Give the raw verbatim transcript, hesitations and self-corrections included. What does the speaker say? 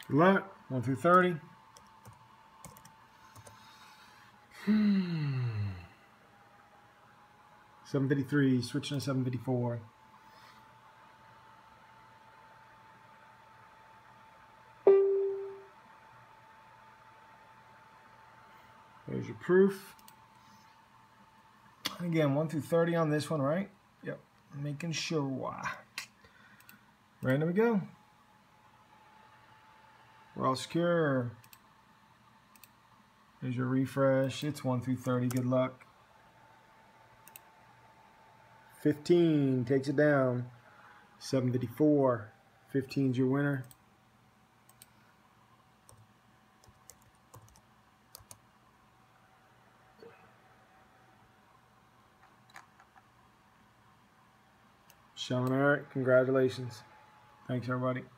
Good luck. one through thirty. seven fifty-three, switching to seven fifty-four. There's your proof. Again, one through thirty on this one, right? Yep. Making sure. Random we go. We're all secure. There's your refresh. It's one through thirty. Good luck. fifteen takes it down. seven fifty-four. fifteen's your winner. Sean, Eric, congratulations. Thanks, everybody.